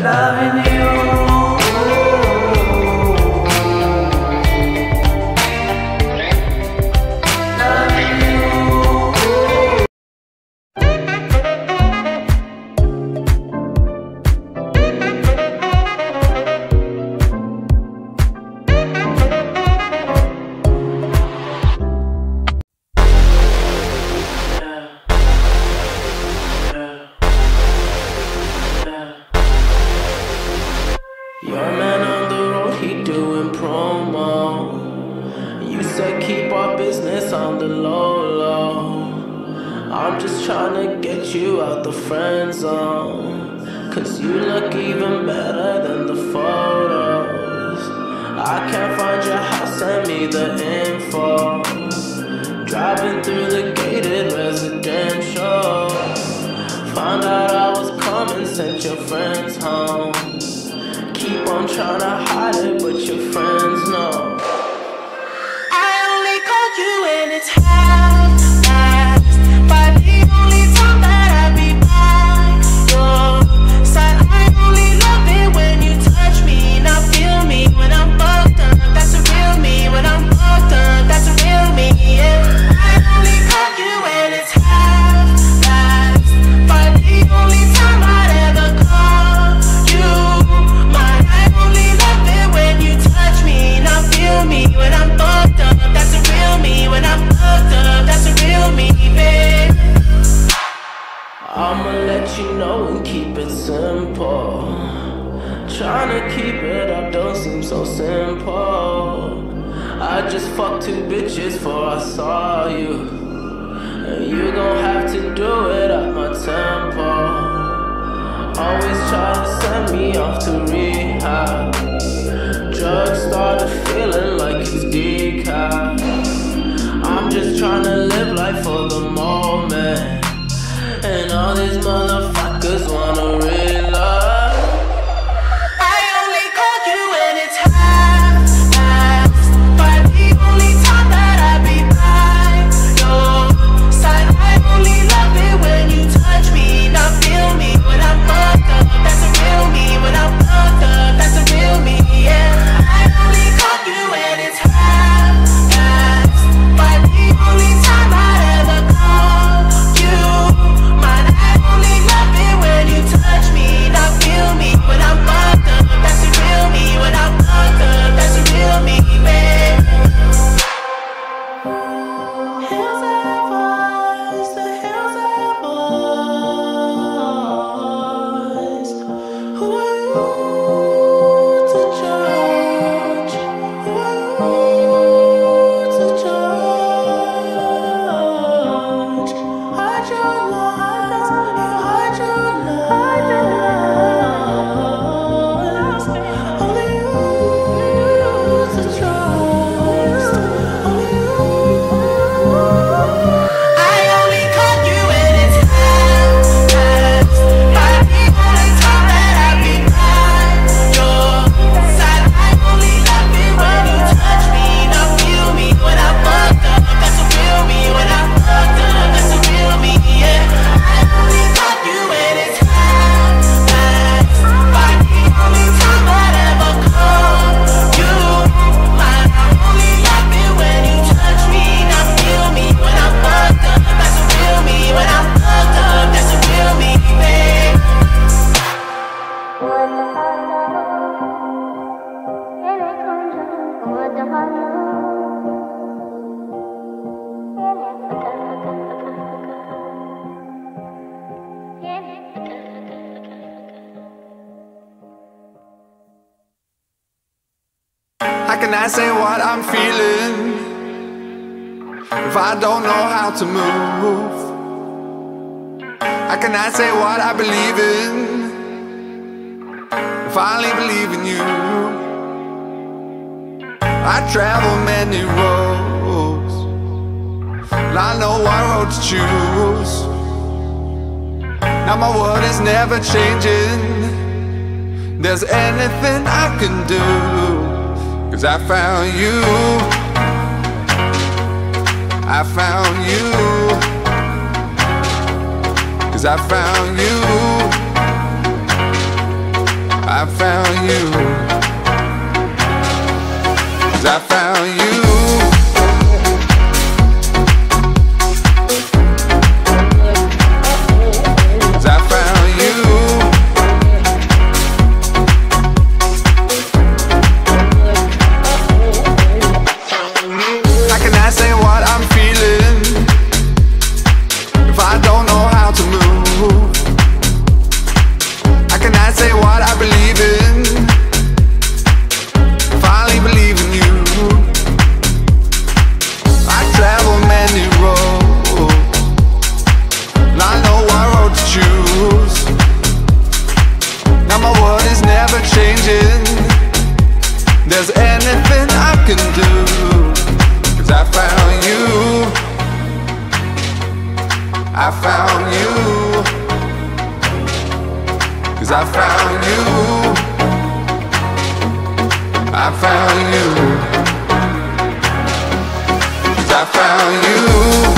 loving you. Your man on the road, he doing promo. You said keep our business on the low. I'm just trying to get you out the friend zone, 'cause you look even better than the photos. I can't find your house, send me the info. Driving through the gated residential, found out I was coming, sent your friends home. Keep on trying to hide it, but your friends know. I only called you when it's half-past, but the only time that I be by your side. I only love it when you touch me, not feel me when I'm fucked up. That's a real me. When I'm fucked up, that's a real me, yeah. I only call you when it's half-past, but the only time I'd ever call you. When I'm fucked up, that's a real me. When I'm fucked up, that's a real me, babe. I'ma let you know and keep it simple. Trying to keep it up don't seem so simple. I just fucked 2 bitches before I saw you, and you gon' have to do it at my tempo. Always try to send me off to rehab. Drugs started feeling like it's decaf. I'm just trying to live life for the moment, and all these motherfuckers wanna realize. I only call you when it's half-past, but the only time that I be by your side. I only love it when you touch me, not feel me when I'm fucked up. That's a real me. When I'm fucked up, that's a real me, yeah. You when it's half-past, but the only time I'd ever call you mine. I only love it when you touch me, not feel me when I'm fucked up. That's a real me. When I'm fucked up, that's a real me, babe. Hills have eyes, the hills have eyes. Who are you to judge? How can I say what I'm feeling if I don't know how to move? How can I say what I believe in if I only believe in you? I travel many roads, and I know what road to choose. Now my world is never changing. There's anything I can do, 'cause I found you. I found you. 'Cause I found you. I found you. 'Cause I found you. 'Cause I found you. How can I say what I'm feeling if I don't know how to move? How can I say what I believe in if I only believe in you? I travel many roads, and I know what road to choose. Now my world is never changing. There's anything I can do, 'cause I found you. I found you. 'Cause I found you. I found you. 'Cause I found you.